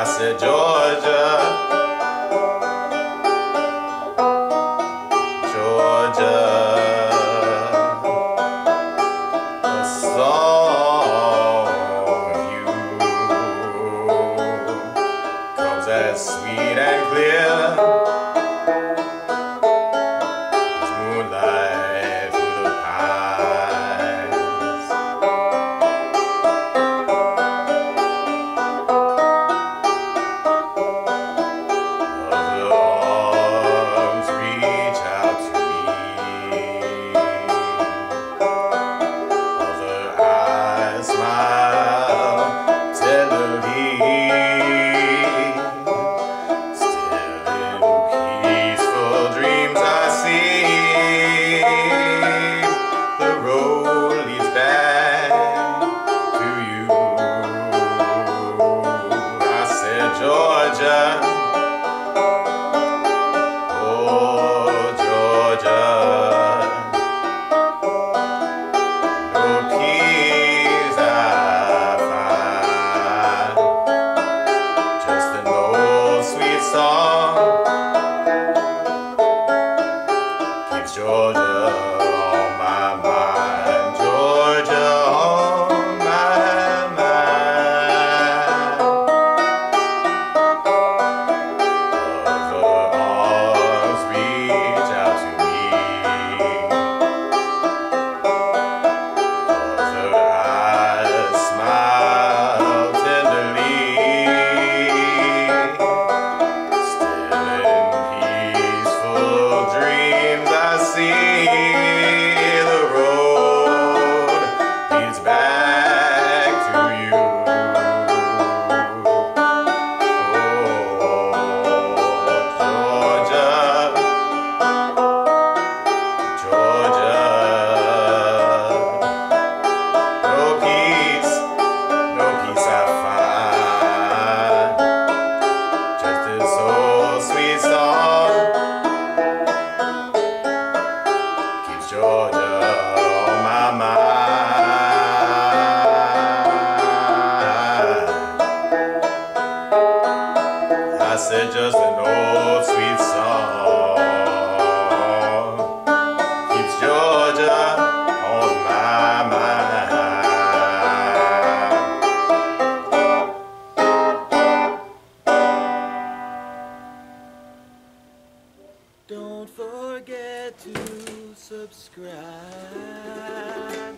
said, Georgia, Georgia, a song of you comes as sweet and clear as moonlight through the pines. Other arms reach out to me, other eyes smile tenderly. Georgia, oh Georgia, no peace I find, just an old sweet song keeps Georgia on my mind, Georgia on my mind. Georgia on my mind. I said just an old sweet song keeps Georgia on my mind. Don't forget to subscribe.